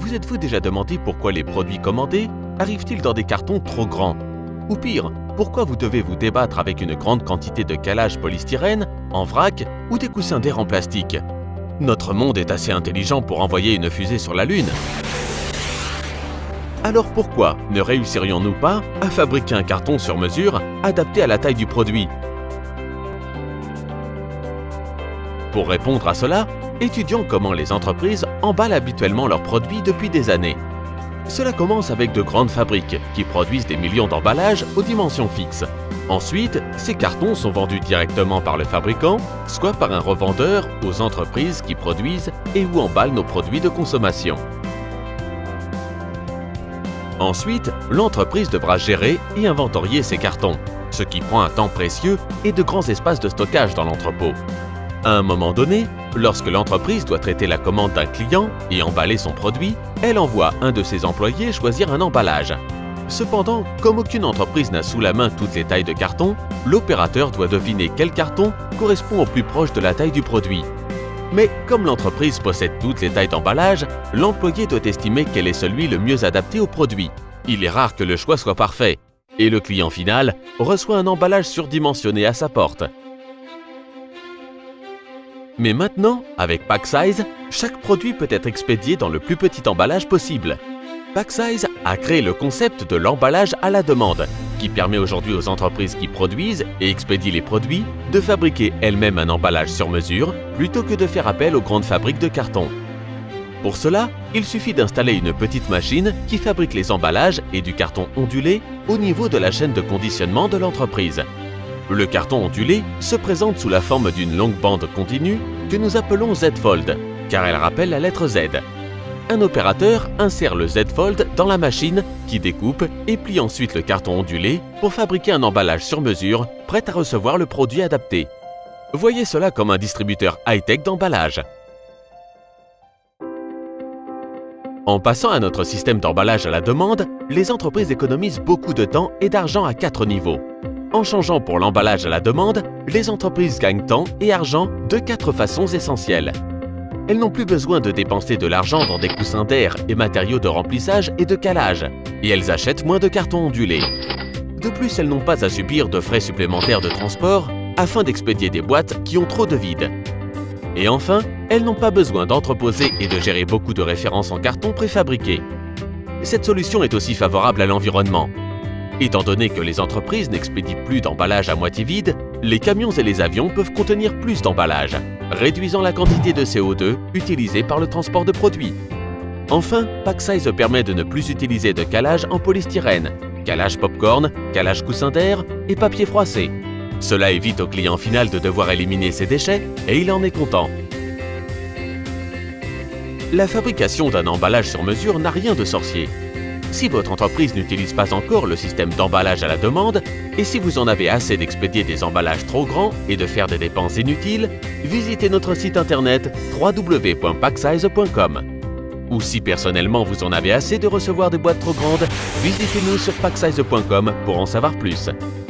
Vous êtes-vous déjà demandé pourquoi les produits commandés arrivent-ils dans des cartons trop grands? Ou pire, pourquoi vous devez vous débattre avec une grande quantité de calage polystyrène, en vrac ou des coussins d'air en plastique? Notre monde est assez intelligent pour envoyer une fusée sur la Lune. Alors pourquoi ne réussirions-nous pas à fabriquer un carton sur mesure adapté à la taille du produit? Pour répondre à cela, étudions comment les entreprises emballent habituellement leurs produits depuis des années. Cela commence avec de grandes fabriques qui produisent des millions d'emballages aux dimensions fixes. Ensuite, ces cartons sont vendus directement par le fabricant, soit par un revendeur aux entreprises qui produisent et ou emballent nos produits de consommation. Ensuite, l'entreprise devra gérer et inventorier ces cartons, ce qui prend un temps précieux et de grands espaces de stockage dans l'entrepôt. À un moment donné, lorsque l'entreprise doit traiter la commande d'un client et emballer son produit, elle envoie un de ses employés choisir un emballage. Cependant, comme aucune entreprise n'a sous la main toutes les tailles de carton, l'opérateur doit deviner quel carton correspond au plus proche de la taille du produit. Mais comme l'entreprise possède toutes les tailles d'emballage, l'employé doit estimer quel est celui le mieux adapté au produit. Il est rare que le choix soit parfait, et le client final reçoit un emballage surdimensionné à sa porte. Mais maintenant, avec PackSize, chaque produit peut être expédié dans le plus petit emballage possible. PackSize a créé le concept de l'emballage à la demande, qui permet aujourd'hui aux entreprises qui produisent et expédient les produits de fabriquer elles-mêmes un emballage sur mesure plutôt que de faire appel aux grandes fabriques de carton. Pour cela, il suffit d'installer une petite machine qui fabrique les emballages et du carton ondulé au niveau de la chaîne de conditionnement de l'entreprise. Le carton ondulé se présente sous la forme d'une longue bande continue que nous appelons Z-Fold, car elle rappelle la lettre Z. Un opérateur insère le Z-Fold dans la machine qui découpe et plie ensuite le carton ondulé pour fabriquer un emballage sur mesure prêt à recevoir le produit adapté. Voyez cela comme un distributeur high-tech d'emballage. En passant à notre système d'emballage à la demande, les entreprises économisent beaucoup de temps et d'argent à 4 niveaux. En changeant pour l'emballage à la demande, les entreprises gagnent temps et argent de 4 façons essentielles. Elles n'ont plus besoin de dépenser de l'argent dans des coussins d'air et matériaux de remplissage et de calage, et elles achètent moins de cartons ondulés. De plus, elles n'ont pas à subir de frais supplémentaires de transport afin d'expédier des boîtes qui ont trop de vide. Et enfin, elles n'ont pas besoin d'entreposer et de gérer beaucoup de références en carton préfabriqués. Cette solution est aussi favorable à l'environnement. Étant donné que les entreprises n'expédient plus d'emballage à moitié vide, les camions et les avions peuvent contenir plus d'emballage, réduisant la quantité de CO2 utilisée par le transport de produits. Enfin, PackSize permet de ne plus utiliser de calage en polystyrène, calage popcorn, calage coussin d'air et papier froissé. Cela évite au client final de devoir éliminer ses déchets et il en est content. La fabrication d'un emballage sur mesure n'a rien de sorcier. Si votre entreprise n'utilise pas encore le système d'emballage à la demande, et si vous en avez assez d'expédier des emballages trop grands et de faire des dépenses inutiles, visitez notre site internet www.packsize.com. Ou si personnellement vous en avez assez de recevoir des boîtes trop grandes, visitez-nous sur packsize.com pour en savoir plus.